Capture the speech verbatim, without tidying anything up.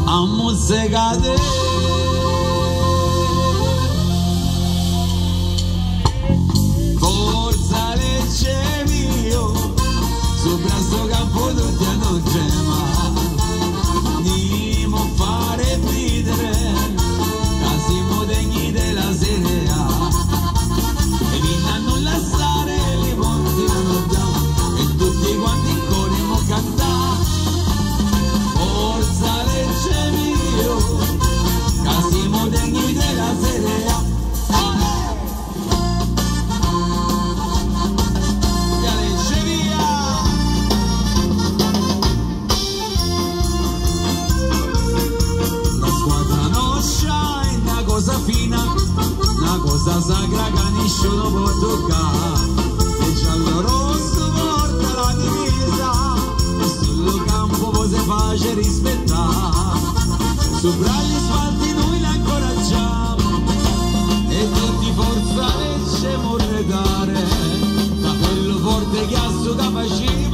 a mozzicate. Forza Lecce mio, sopra sto campo tutti hanno gema, nimo fare ridere, casimo degni della Serie A, e vinna a non lasciare li monti la notte, e tutti quanti in corriamo cantare. Forza Lecce mio, casimo degni della Serie A. Una cosa sacra che nessuno può toccare, e giallo rosso porta la divisa, e sul campo poi si face rispettare, sopra gli spalti noi la incoraggiamo, e tutti forza Lecce vorrei dare, capello forte che a su capacità.